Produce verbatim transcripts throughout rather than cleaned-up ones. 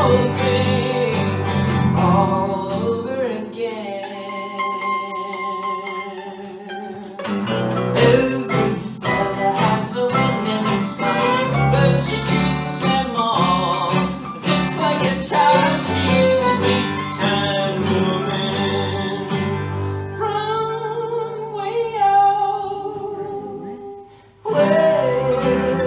whole thing all over again. Every fella has a win in his spine, but she treats them all just like a child. She's a big-time woman from way out west.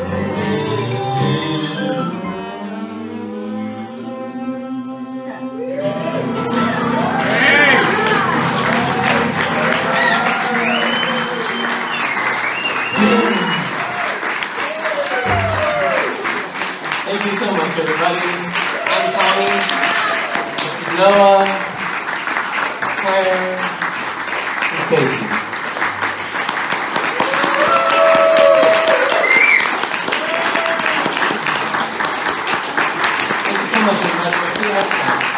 Thank you so much, everybody. I'm Tommy. This is Noah. This is Claire. This is Casey. Thank you so much, everybody. We'll see you next time.